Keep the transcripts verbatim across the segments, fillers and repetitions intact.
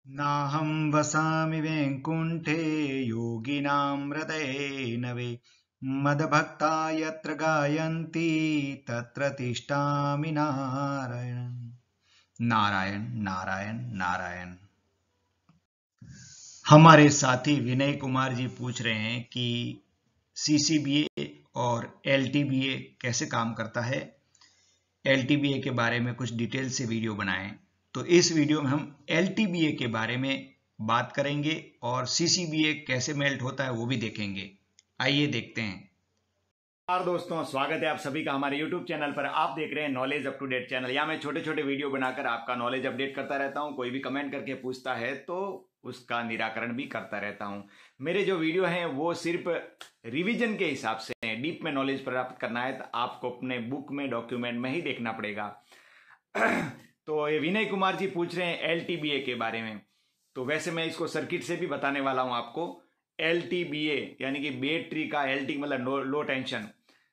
नाहं वसामि वैकुण्ठे योगिनां हृदये नवे मद्भक्ता यत्र गायन्ति तत्र तिष्ठामि नारायण नारायण नारायण नारायण। हमारे साथी विनय कुमार जी पूछ रहे हैं कि सीसीबीए और एलटीबीए कैसे काम करता है। एलटीबीए के बारे में कुछ डिटेल से वीडियो बनाएं। तो इस वीडियो में हम एलटीबीए के बारे में बात करेंगे और सीसीबीए कैसे मेल्ट होता है वो भी देखेंगे। आइए देखते हैं। नमस्कार दोस्तों, स्वागत है आप सभी का हमारे यूट्यूब चैनल पर। आप देख रहे हैं knowledge up to date channel. यहाँ मैं छोटे छोटे वीडियो बनाकर आपका नॉलेज अपडेट करता रहता हूँ। कोई भी कमेंट करके पूछता है तो उसका निराकरण भी करता रहता हूँ। मेरे जो वीडियो हैं वो सिर्फ रिवीजन के हिसाब से हैं। डीप में नॉलेज प्राप्त करना है तो आपको अपने बुक में, डॉक्यूमेंट में ही देखना पड़ेगा। तो ये विनय कुमार जी पूछ रहे हैं एलटीबीए के बारे में। तो वैसे मैं इसको सर्किट से भी बताने वाला हूँ आपको। एलटीबीए यानी कि बैटरी का, एलटी मतलब लो टेंशन,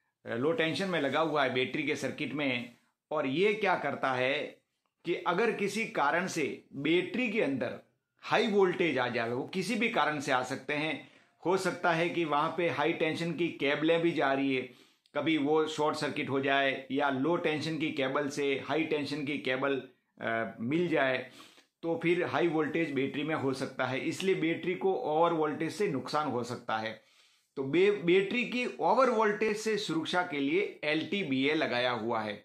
लो टेंशन में लगा हुआ है बैटरी के सर्किट में। और ये क्या करता है कि अगर किसी कारण से बैटरी के अंदर हाई वोल्टेज आ जाए, वो किसी भी कारण से आ सकते हैं। हो सकता है कि वहां पे हाई टेंशन की केबलें भी जा रही है, कभी वो शॉर्ट सर्किट हो जाए, या लो टेंशन की केबल से हाई टेंशन की केबल आ, मिल जाए तो फिर हाई वोल्टेज बैटरी में हो सकता है। इसलिए बैटरी को ओवर वोल्टेज से नुकसान हो सकता है। तो बैटरी की ओवर वोल्टेज से सुरक्षा के लिए एलटीबीए लगाया हुआ है।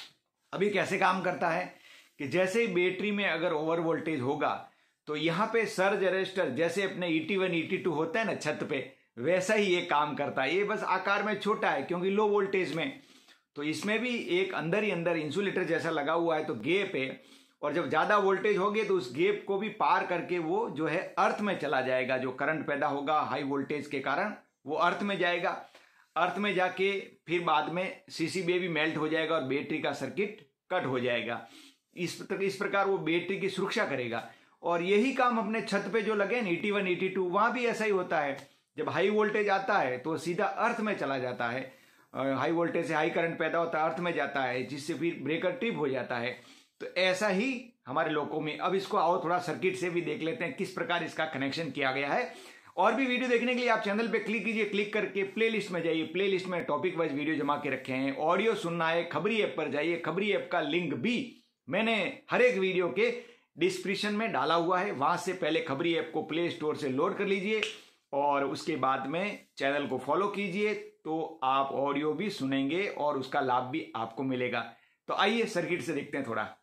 अभी कैसे काम करता है कि जैसे ही बैटरी में अगर ओवर वोल्टेज होगा तो यहाँ पे सर्ज अरेस्टर, जैसे अपने E T one E T two होता है ना छत पे, वैसा ही ये काम करता है। ये बस आकार में छोटा है क्योंकि लो वोल्टेज में। तो इसमें भी एक अंदर ही अंदर इंसुलेटर जैसा लगा हुआ है, तो गैप है। और जब ज्यादा वोल्टेज होगी तो उस गैप को भी पार करके वो जो है अर्थ में चला जाएगा। जो करंट पैदा होगा हाई वोल्टेज के कारण वो अर्थ में जाएगा। अर्थ में जाके फिर बाद में सीसीबीए भी मेल्ट हो जाएगा और बैटरी का सर्किट कट हो जाएगा। इस इस प्रकार वो बैटरी की सुरक्षा करेगा। और यही काम अपने छत पे जो लगे E T one E T two, वहां भी ऐसा ही होता है। जब हाई वोल्टेज आता है तो सीधा अर्थ में चला जाता है। हाई वोल्टेज से हाई करंट पैदा होता है, अर्थ में जाता है, जिससे फिर ब्रेकर ट्रिप हो जाता है। तो ऐसा ही हमारे लोगों में। अब इसको आओ थोड़ा सर्किट से भी देख लेते हैं किस प्रकार इसका कनेक्शन किया गया है। और भी वीडियो देखने के लिए आप चैनल पे क्लिक कीजिए, क्लिक करके प्लेलिस्ट में जाइए। प्लेलिस्ट में टॉपिक वाइज वीडियो जमा के रखे हैं। ऑडियो सुनना है, खबरी ऐप पर जाइए। खबरी ऐप का लिंक भी मैंने हर एक वीडियो के डिस्क्रिप्शन में डाला हुआ है। वहां से पहले खबरी ऐप को प्ले स्टोर से लोड कर लीजिए और उसके बाद में चैनल को फॉलो कीजिए, तो आप ऑडियो भी सुनेंगे और उसका लाभ भी आपको मिलेगा। तो आइए सर्किट से देखते हैं थोड़ा।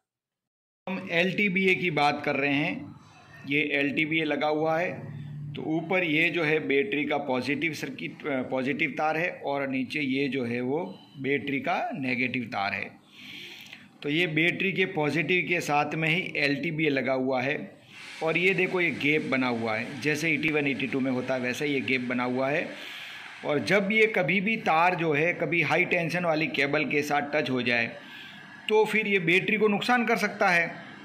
हम एलटीबीए की बात कर रहे हैं। ये एलटीबीए लगा हुआ है, तो ऊपर ये जो है बैटरी का पॉजिटिव सर्किट, पॉजिटिव तार है, और नीचे ये जो है वो बैटरी का नेगेटिव तार है। तो ये बैटरी के पॉजिटिव के साथ में ही एलटीबीए लगा हुआ है। और ये देखो ये गैप बना हुआ है, जैसे E T one E T two में होता है वैसा ये गैप बना हुआ है। और जब ये कभी भी तार जो है कभी हाई टेंशन वाली केबल के साथ टच हो जाए तो फिर ये बैटरी को नुकसान कर सकता है।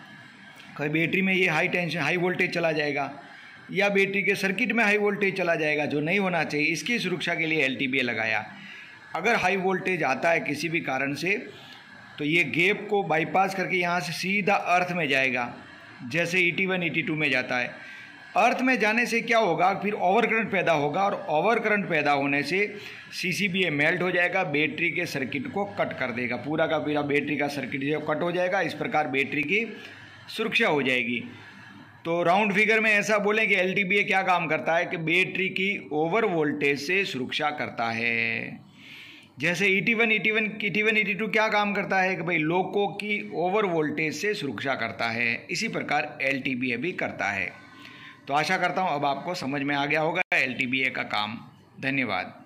कभी बैटरी में ये हाई टेंशन, हाई वोल्टेज चला जाएगा, या बैटरी के सर्किट में हाई वोल्टेज चला जाएगा, जो नहीं होना चाहिए। इसकी सुरक्षा के लिए एलटीबीए लगाया। अगर हाई वोल्टेज आता है किसी भी कारण से तो ये गैप को बाईपास करके यहाँ से सीधा अर्थ में जाएगा, जैसे E T one E T two में जाता है। अर्थ में जाने से क्या होगा, फिर ओवर करंट पैदा होगा, और ओवर करंट पैदा होने से सीसीबीए मेल्ट हो जाएगा, बैटरी के सर्किट को कट कर देगा। पूरा का पूरा बैटरी का सर्किट जो कट हो जाएगा। इस प्रकार बैटरी की सुरक्षा हो जाएगी। तो राउंड फिगर में ऐसा बोलें कि एलटीबीए क्या काम करता है कि बैटरी की ओवर वोल्टेज से सुरक्षा करता है। जैसे E T one E T one E T one E T two क्या काम करता है कि भाई लोको की ओवर वोल्टेज से सुरक्षा करता है, इसी प्रकार एलटीबीए भी करता है। तो आशा करता हूँ अब आपको समझ में आ गया होगा एलटीबीए का काम। धन्यवाद।